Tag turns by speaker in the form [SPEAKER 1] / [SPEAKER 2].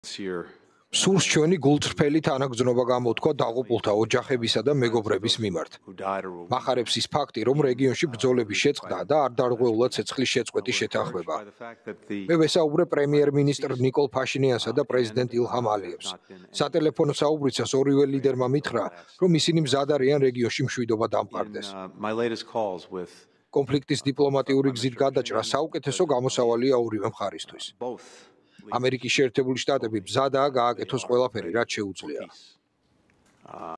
[SPEAKER 1] სურს ჩვენი გულწრფელი თანაგრძნობა გამოთქვა დაღუპულთა ოჯახებისა და მეგობრების მიმართ. მახარებს ის ფაქტი, რომ რეგიონში ბრძოლების შეწყდა და არ დარღვეულა ცეცხლის შეწყვეტის შეთანხმება. მე ვესაუბრე პრემიერ-მინისტრ ნიკოლ ფაშინიანსა და პრეზიდენტ ილჰამ ალიევს. სატელეფონო საუბრისას ორივე ლიდერმა მითხრა, რომ ისინი მზად არიან რეგიონში მშვიდობა დამყარდეს. კონფლიქტის დიპლომატიური გზით გადაჭრა საუკეთესო გამოსავალია ორივე მხარისთვის. ამერიკის შეერთებული შტატები მზადაა გააკეთოს ყველაფერი, რაც შეუძლია.